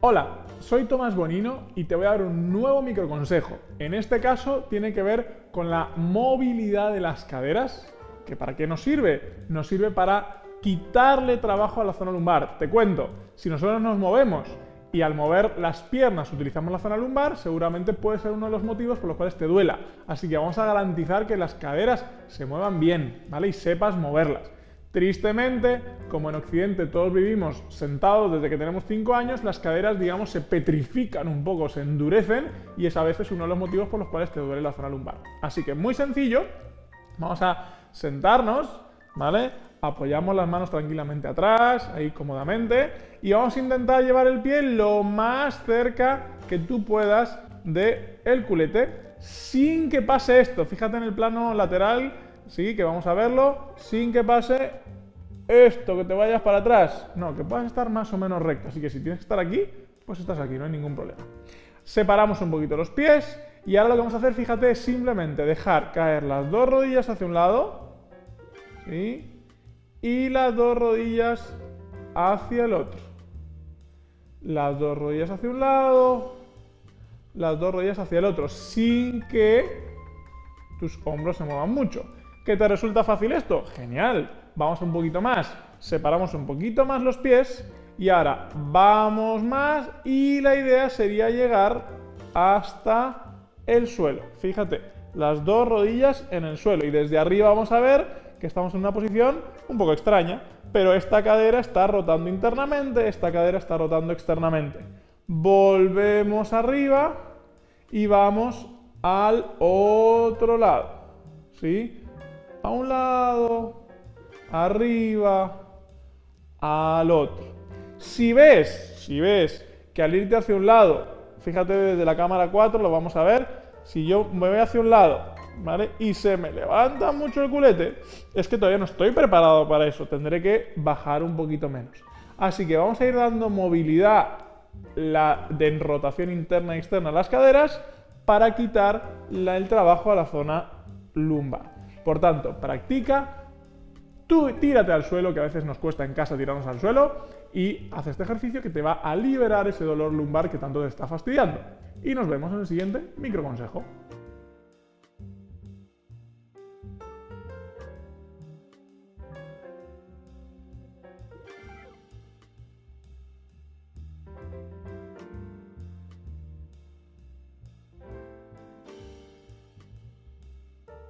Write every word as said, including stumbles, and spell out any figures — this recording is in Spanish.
Hola, soy Tomás Bonino y te voy a dar un nuevo microconsejo. En este caso tiene que ver con la movilidad de las caderas. ¿Que para qué nos sirve? Nos sirve para quitarle trabajo a la zona lumbar. Te cuento, si nosotros nos movemos y al mover las piernas utilizamos la zona lumbar, seguramente puede ser uno de los motivos por los cuales te duela. Así que vamos a garantizar que las caderas se muevan bien, ¿vale? Y sepas moverlas. Tristemente, como en Occidente todos vivimos sentados desde que tenemos cinco años, las caderas, digamos, se petrifican un poco, se endurecen y es a veces uno de los motivos por los cuales te duele la zona lumbar. Así que muy sencillo, vamos a sentarnos, ¿vale? Apoyamos las manos tranquilamente atrás, ahí cómodamente, y vamos a intentar llevar el pie lo más cerca que tú puedas del culete, sin que pase esto. Fíjate en el plano lateral, sí, que vamos a verlo, sin que pase esto, que te vayas para atrás. No, que puedas estar más o menos recto. Así que si tienes que estar aquí, pues estás aquí, no hay ningún problema. Separamos un poquito los pies y ahora lo que vamos a hacer, fíjate, es simplemente dejar caer las dos rodillas hacia un lado, ¿sí? Y las dos rodillas hacia el otro. Las dos rodillas hacia un lado, las dos rodillas hacia el otro, sin que tus hombros se muevan mucho. ¿Qué te resulta fácil esto? Genial. Vamos un poquito más. Separamos un poquito más los pies y ahora vamos más y la idea sería llegar hasta el suelo. Fíjate, las dos rodillas en el suelo y desde arriba vamos a ver que estamos en una posición un poco extraña, pero esta cadera está rotando internamente, esta cadera está rotando externamente. Volvemos arriba y vamos al otro lado, ¿sí? A un lado, arriba, al otro. Si ves, si ves que al irte hacia un lado, fíjate desde la cámara cuatro, lo vamos a ver, si yo me voy hacia un lado, ¿vale? Y se me levanta mucho el culete, es que todavía no estoy preparado para eso, tendré que bajar un poquito menos. Así que vamos a ir dando movilidad la, de rotación interna y externa a las caderas para quitar la, el trabajo a la zona lumbar. Por tanto, practica, tú tírate al suelo, que a veces nos cuesta en casa tirarnos al suelo, y haz este ejercicio que te va a liberar ese dolor lumbar que tanto te está fastidiando. Y nos vemos en el siguiente microconsejo.